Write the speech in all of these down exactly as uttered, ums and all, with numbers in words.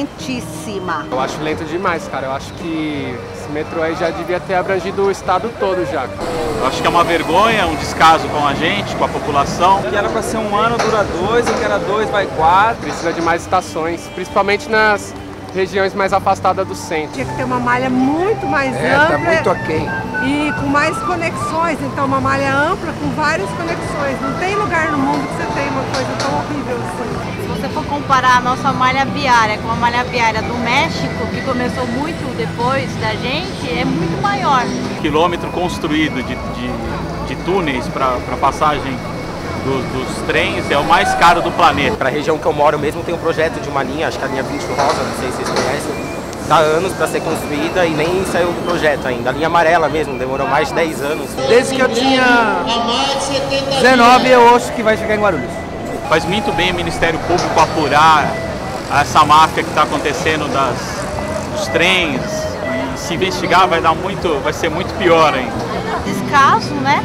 lentíssima. Eu acho lento demais, cara. Eu acho que esse metrô aí já devia ter abrangido o estado todo já. Eu acho que é uma vergonha, um descaso com a gente, com a população. Que era para ser um ano, dura dois, o que era dois, vai quatro. Precisa de mais estações, principalmente nas regiões mais afastadas do centro. Tinha que ter uma malha muito mais é, ampla. Tá muito aquém. E com mais conexões, então uma malha ampla com várias conexões. Não tem lugar no mundo que você tem uma coisa tão horrível assim. Se você for comparar a nossa malha viária com a malha viária do México, que começou muito depois da gente, é muito maior. O quilômetro construído de, de, de túneis para passagem dos, dos trens é o mais caro do planeta. Para a região que eu moro mesmo tem um projeto de uma linha, acho que é a linha vinte Rosa, não sei se vocês conhecem. Dá anos para ser construída e nem saiu do projeto ainda. A linha amarela mesmo, demorou mais de dez anos. Desde que eu tinha dezenove eu ouço que vai chegar em Guarulhos. Faz muito bem o Ministério Público apurar essa máfia que está acontecendo das, dos trens. E se investigar vai dar muito, vai ser muito pior ainda. Descaso, né?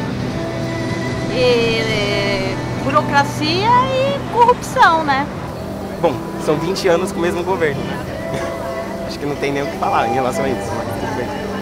E, burocracia e corrupção, né? Bom, são vinte anos com o mesmo governo, né? Acho que não tem nem o que falar em relação a isso, mas tudo bem.